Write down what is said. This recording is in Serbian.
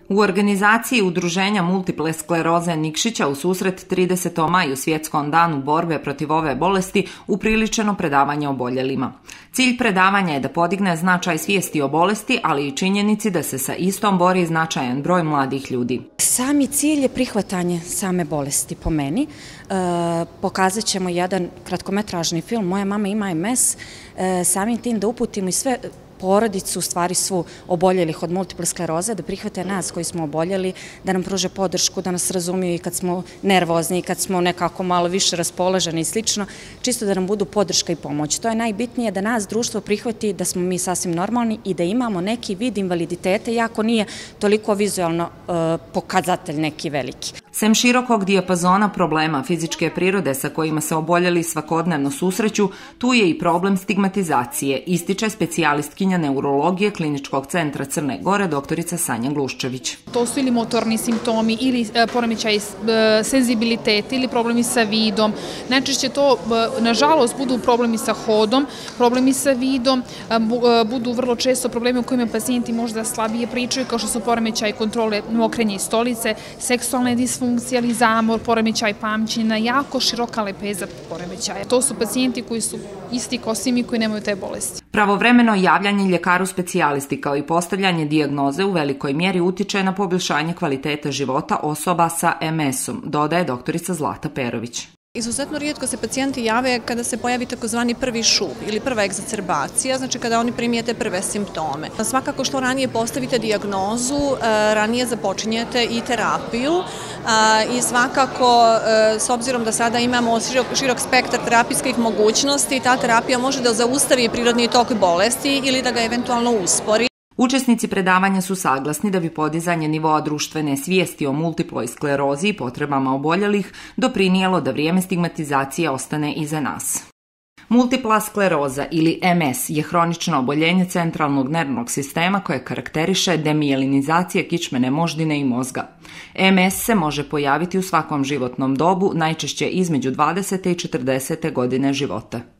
U organizaciji Udruženja multiple skleroze Nikšića u susret 30. maju svjetskom danu borbe protiv ove bolesti upriličeno predavanje oboljelima. Cilj predavanja je da podigne značaj svijesti o bolesti, ali i činjenici da se sa istom bori značajan broj mladih ljudi. Sami cilj je prihvatanje same bolesti po meni. Pokazat ćemo jedan kratkometražni film Moja mama ima MS, samim tim da uputimo i sve porodicu, u stvari svu oboljelih od multiple skleroze, da prihvate nas koji smo oboljeli, da nam pruže podršku, da nas razumiju i kad smo nervozni i kad smo nekako malo više raspoloženi i slično, čisto da nam budu podrška i pomoć. To je najbitnije, da nas društvo prihvati da smo mi sasvim normalni i da imamo neki vid invaliditete, iako nije toliko vizualno pokazatelj neki veliki. Sem širokog dijapazona problema fizičke prirode sa kojima se oboljeli svakodnevno susreću, tu je i problem stigmatizacije, ističe specijalistkinja neurologije Kliničkog centra Crne Gore doktorica Sanja Gluščević. To su ili motorni simptomi, ili poremećaj senzibiliteta, ili problemi sa vidom. Najčešće to, nažalost, budu problemi sa hodom, problemi sa vidom, budu vrlo često problemi u kojima pacijenti možda slabije pričaju, kao što su poremećaj kontrole mokrenja i stolice, seksualne disfunkcije ili zamor, poremećaj pamćenja, jako široka lepeza poremećaja. To su pacijenti koji su isti kao svi mi koji nemaju te bolesti. Pravovremeno javljanje ljekaru specijalisti kao i postavljanje dijagnoze u velikoj mjeri utiče na poboljšanje kvalitete života osoba sa MS-om, dodaje doktorica Zlata Perović. Izuzetno rijetko se pacijenti jave kada se pojavi takozvani prvi šup ili prva egzacerbacija, znači kada oni primijete prve simptome. Svakako što ranije postavite dijagnozu, ranije započinjete i terapiju i svakako s obzirom da sada imamo širok spektar terapijskih mogućnosti, ta terapija može da zaustavi prirodni tok bolesti ili da ga eventualno uspori. Učesnici predavanja su saglasni da bi podizanje nivoa društvene svijesti o multiploj sklerozi i potrebama oboljelih doprinijelo da vrijeme stigmatizacije ostane iza nas. Multipla skleroza ili MS je hronično oboljenje centralnog nervnog sistema koje karakteriše demijelinizacije kičmene moždine i mozga. MS se može pojaviti u svakom životnom dobu, najčešće između 20. i 40. godine života.